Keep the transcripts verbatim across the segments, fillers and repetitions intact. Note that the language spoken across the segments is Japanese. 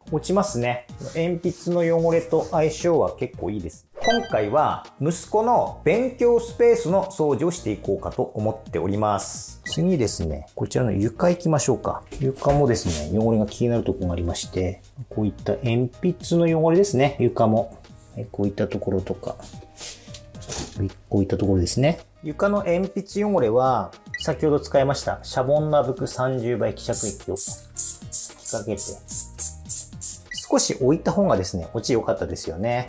落ちますね。鉛筆の汚れと相性は結構いいです。今回は息子の勉強スペースの掃除をしていこうかと思っております。次ですね、こちらの床行きましょうか。床もですね、汚れが気になるところがありまして、こういった鉛筆の汚れですね、床も。こういったところとか、こういったところですね。床の鉛筆汚れは、先ほど使いましたシャボンラブクさんじゅうばい希釈液を吹きかけて、少し置いた方がですね、落ち良かったですよね。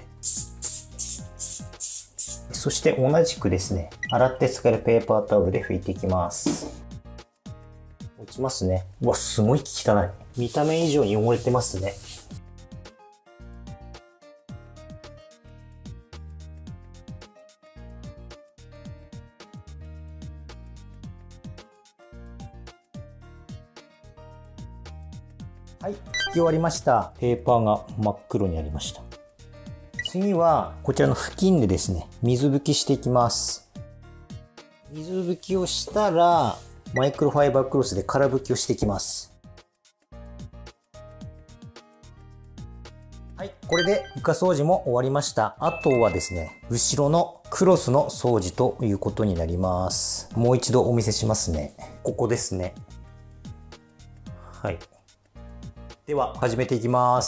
そして同じくですね、洗って使えるペーパータオルで拭いていきます。落ちますね。うわ、すごい汚い。見た目以上に汚れてますね。はい、拭き終わりました。ペーパーが真っ黒になりました。次は、こちらの布巾でですね、水拭きしていきます。水拭きをしたら、マイクロファイバークロスで空拭きをしていきます。はい、これで床掃除も終わりました。あとはですね、後ろのクロスの掃除ということになります。もう一度お見せしますね。ここですね。はい。では、始めていきます。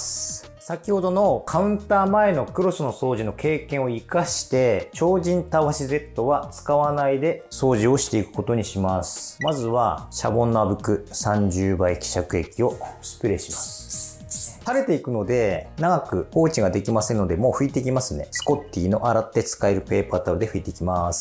先ほどのカウンター前のクロスの掃除の経験を活かして、超人たわし Z は使わないで掃除をしていくことにします。まずは、シャボンのあぶくさんじゅうばい希釈液をスプレーします。垂れていくので、長く放置ができませんので、もう拭いていきますね。スコッティの洗って使えるペーパータオルで拭いていきます。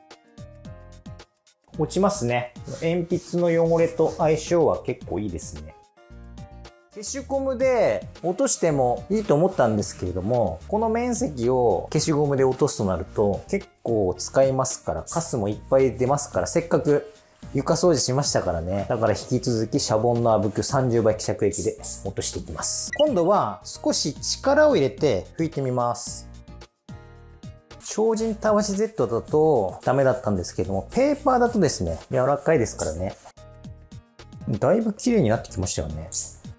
落ちますね。鉛筆の汚れと相性は結構いいですね。消しゴムで落としてもいいと思ったんですけれども、この面積を消しゴムで落とすとなると結構使いますから、カスもいっぱい出ますから、せっかく床掃除しましたからね。だから引き続きシャボンのあぶくさんじゅうばい希釈液で落としていきます。今度は少し力を入れて拭いてみます。超人たわし Z だとダメだったんですけども、ペーパーだとですね、柔らかいですからね。だいぶ綺麗になってきましたよね。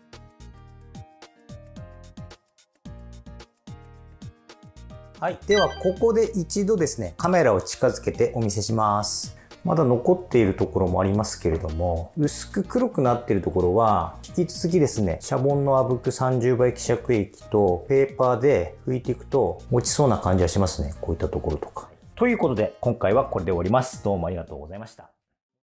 はい。では、ここで一度ですね、カメラを近づけてお見せします。まだ残っているところもありますけれども、薄く黒くなっているところは、引き続きですね、シャボンのあぶくさんじゅうばい希釈液とペーパーで拭いていくと、落ちそうな感じはしますね。こういったところとか。ということで、今回はこれで終わります。どうもありがとうございました。